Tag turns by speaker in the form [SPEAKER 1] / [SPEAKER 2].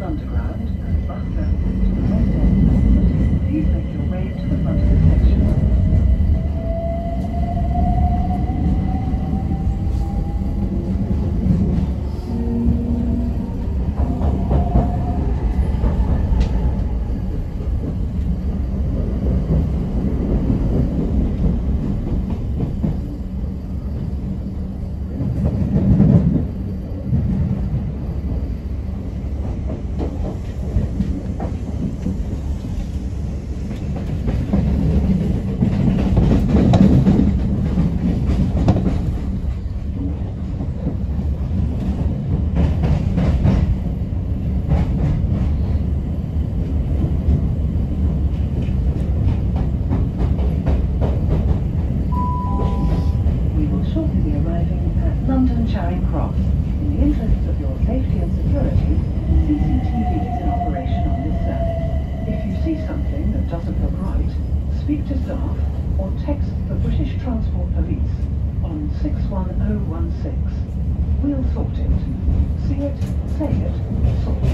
[SPEAKER 1] Southeastern Underground and bus services to the West End. Please make your way to the front of the station. Charing Cross. In the interests of your safety and security, CCTV is in operation on this service. If you see something that doesn't look right, speak to staff or text the British Transport Police on 61016. We'll sort it. See it, say it, sort it.